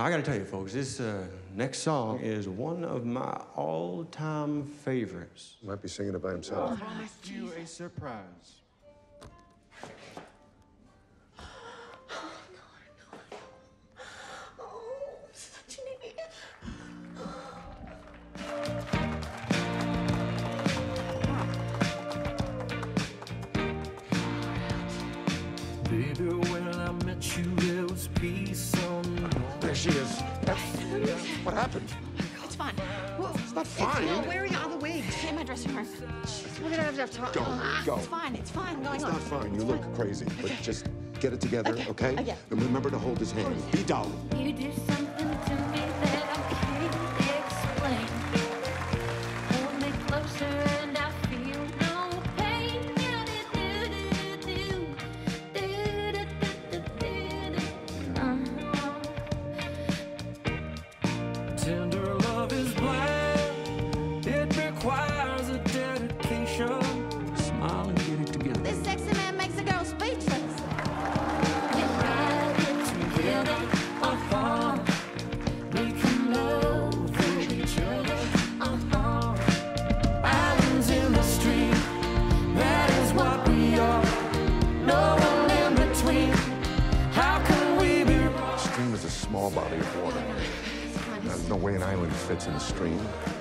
I gotta tell you, folks, this next song is one of my all-time favorites. Might be singing it by himself. I promised you a surprise. Such an idiot. Baby, when I met you, there was peace on the road. There she is. What happened? It's fine. It's not fine. No, where are your other wigs? In my dressing room. We're gonna have to have time. Go. It's fine. It's fine. Going It's on. not fine. You look crazy, but just get it together, okay? Okay. And remember to hold his hand. Be dull. You do something to me that I can't explain. Hold me closer and I feel no pain. Tender love is blind. It requires a dedication. Smile and get it together. This sexy man makes a girl speechless. We can love each other. Islands in the stream, that is what we are. No one in between. How can we be wrong? A stream is a small body of water. There's no way an island fits in a stream.